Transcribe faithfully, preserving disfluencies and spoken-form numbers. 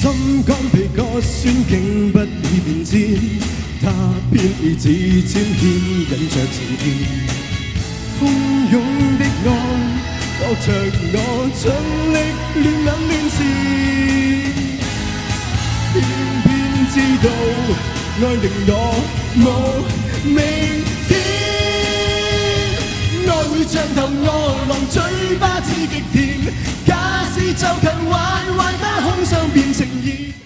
心肝脾割酸，竟不已變遷。他偏以指尖牽引着前天，洶湧的愛，搏着我盡力亂諗亂纏，偏偏知道愛令我無明天，愛會像頭餓狼，嘴巴似極甜，假使就近壞壞他空想變情意。